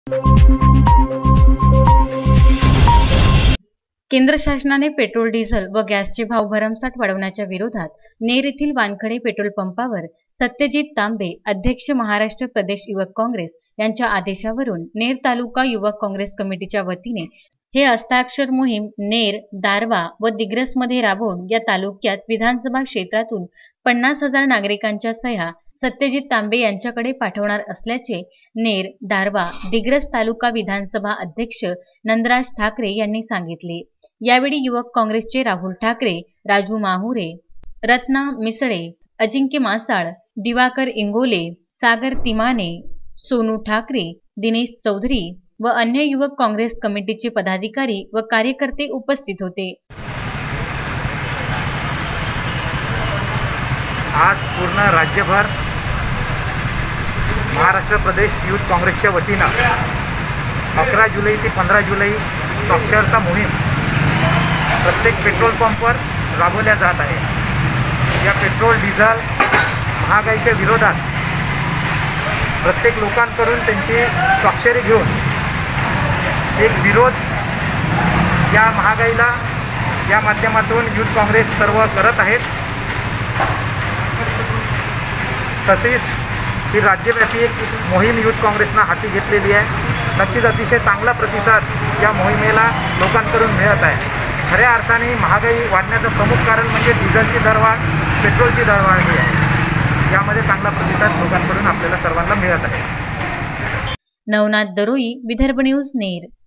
केंद्र शासनाने petrol, diesel व गॅसचे भाव भरमसाठ वाढवण्याच्या विरोधात नेर येथील वानखडे पेट्रोल पंपावर सत्यजित तांबे, अध्यक्ष महाराष्ट्र प्रदेश युवक काँग्रेस यांच्या आदेशावरून नेर तालुका युवक काँग्रेस कमिटीच्या वतीने हे हस्ताक्षर मोहीम नेर, दारवा व दिग्रसमध्ये राबवून या तालुक्यात विधानसभा क्षेत्रातून 50,000 नागरिकांच्या सह्या सत्यजित तांबे यांच्याकडे पाठवणार असल्याचे नेर, दारवा, दिग्रस तालुका विधानसभा अध्यक्ष नंदराज ठाकरे यांनी सांगितले। यावेळी युवक काँग्रेसचे राहुल ठाकरे, राजू माहुरे, रत्ना मिसळे, अजिंक्य मासाळ, दिवाकर इंगोले, सागर तिमाने, सोनू ठाकरे, दिनेश चौधरी व अन्य युवक काँग्रेस कमिटीचे पदाधिकारी व कार्यकर्ते उपस्थित होते। आज पूर्ण राज्यभर महाराष्ट्र प्रदेश युथ काँग्रेसच्या वतीनं 11 जुलै ते 15 जुलै साक्षरता मोहीम प्रत्येक पेट्रोल पंपवर राबवल्या जात आहे। या पेट्रोल, डिझेल महागाईच्या विरोधात प्रत्येक लोकांकडून त्यांची स्वाक्षरी घेऊन एक विरोध या महागाईला या माध्यमातून युथ काँग्रेस सर्व करत आहेत। तसेच ही राज्यव्यापी एक मोहीम युथ काँग्रेसनं हाती घेतलेली आहे। नक्कीच अतिशय चांगला प्रतिसाद या मोहिमेला लोकांकडून मिळत आहे। खऱ्या अर्थाने महागाई वाढण्याचं प्रमुख कारण म्हणजे डिझेलची दरवाढ, पेट्रोलची दरवाढ ही आहे। यामध्ये चांगला प्रतिसाद लोकांकडून आपल्याला सर्वांना मिळत आहे। नवनाथ दरोई, विदर्भ न्यूज, नेर।